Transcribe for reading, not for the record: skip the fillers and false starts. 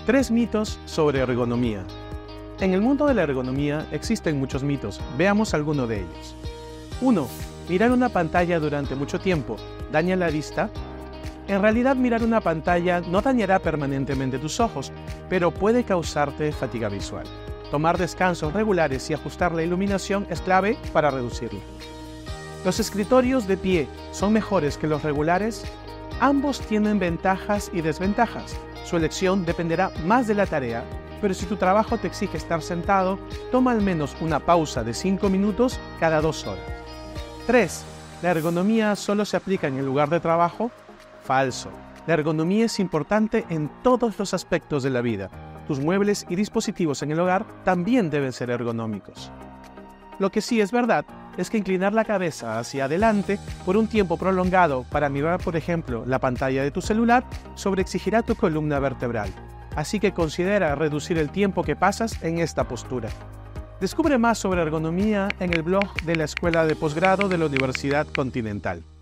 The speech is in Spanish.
3 mitos sobre ergonomía. En el mundo de la ergonomía existen muchos mitos. Veamos alguno de ellos. 1. Mirar una pantalla durante mucho tiempo daña la vista. En realidad, mirar una pantalla no dañará permanentemente tus ojos, pero puede causarte fatiga visual. Tomar descansos regulares y ajustar la iluminación es clave para reducirlo. ¿Los escritorios de pie son mejores que los regulares? Ambos tienen ventajas y desventajas. Su elección dependerá más de la tarea, pero si tu trabajo te exige estar sentado, toma al menos una pausa de 5 minutos cada 2 horas. 3. ¿La ergonomía solo se aplica en el lugar de trabajo? Falso. La ergonomía es importante en todos los aspectos de la vida. Tus muebles y dispositivos en el hogar también deben ser ergonómicos. Lo que sí es verdad es que inclinar la cabeza hacia adelante por un tiempo prolongado para mirar, por ejemplo, la pantalla de tu celular, sobreexigirá tu columna vertebral. Así que considera reducir el tiempo que pasas en esta postura. Descubre más sobre ergonomía en el blog de la Escuela de Posgrado de la Universidad Continental.